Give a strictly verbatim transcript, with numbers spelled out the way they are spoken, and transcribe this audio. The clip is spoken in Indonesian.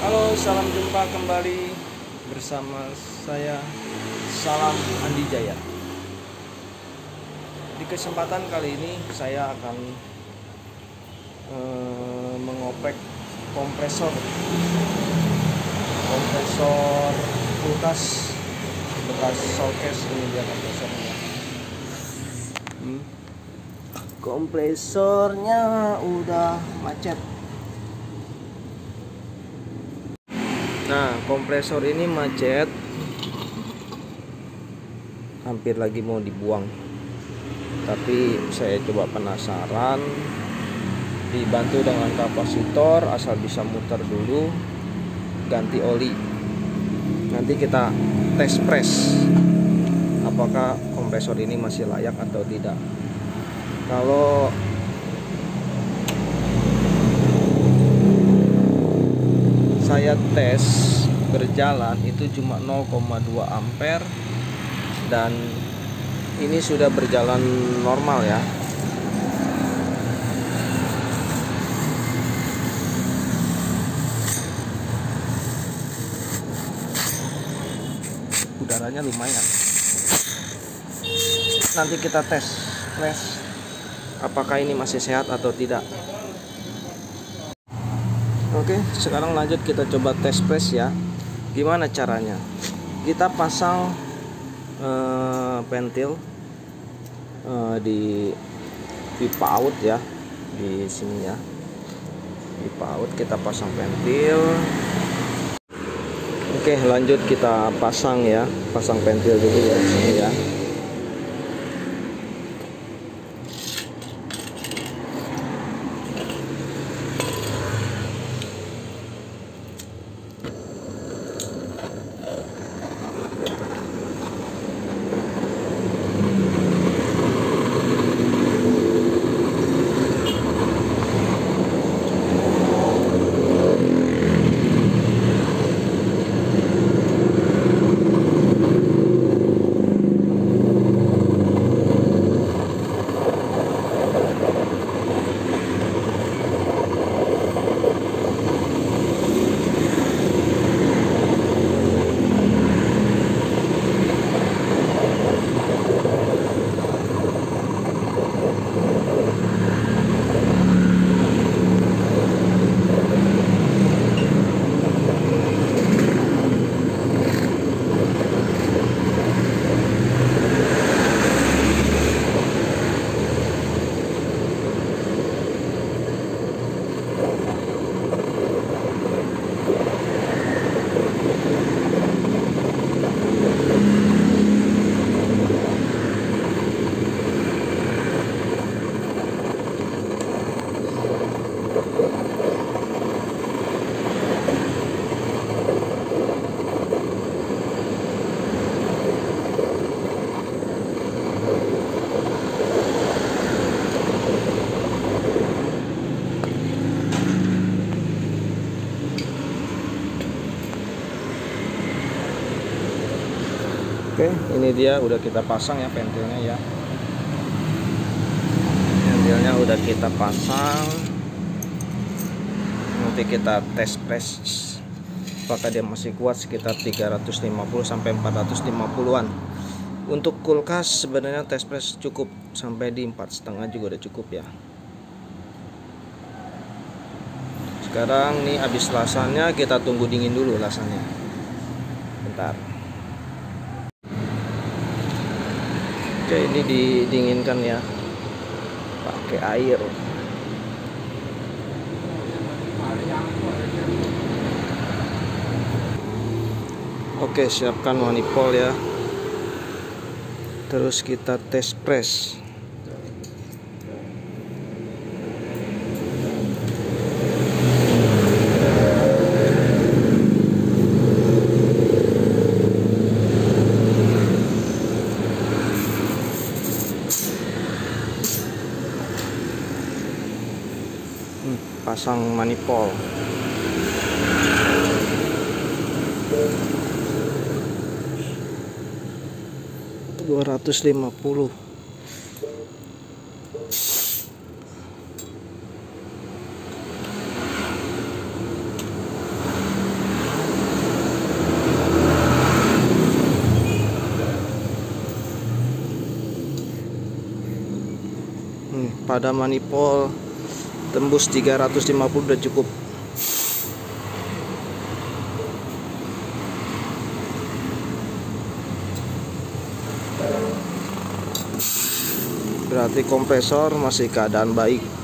Halo, salam jumpa kembali bersama saya Salam Andi Jaya. Di kesempatan kali ini saya akan eh, mengopek kompresor kompresor kulkas bekas showcase. Ini dia kompresornya. Hmm. Kompresornya udah macet. Nah, kompresor ini macet, hampir lagi mau dibuang. Tapi saya coba penasaran, dibantu dengan kapasitor, asal bisa muter dulu, ganti oli. Nanti kita tes press, apakah kompresor ini masih layak atau tidak. Kalau saya tes berjalan itu cuma nol koma dua ampere dan ini sudah berjalan normal ya. Udaranya lumayan. Nanti kita tes flash apakah ini masih sehat atau tidak. Oke, sekarang lanjut kita coba tes press ya. Gimana caranya? Kita pasang eh, pentil eh, di pipa out ya, di sini ya. Pipa out kita pasang pentil. Oke, lanjut kita pasang ya, pasang pentil dulu ya di sini ya. Oke, ini dia udah kita pasang ya pentilnya ya. Pentilnya udah kita pasang. Nanti kita tes press apakah dia masih kuat sekitar tiga ratus lima puluh sampai empat ratus lima puluhan. Untuk kulkas sebenarnya tes press cukup sampai di empat koma lima juga udah cukup ya. Sekarang nih habis lasannya kita tunggu dingin dulu lasannya. Bentar. Oke, ini didinginkan ya pakai air. Oke, siapkan manifold ya. Terus kita tes press. Pasang manifold. dua ratus lima puluh. nih, pada manifold tembus tiga ratus lima puluh udah cukup. Berarti kompresor masih keadaan baik.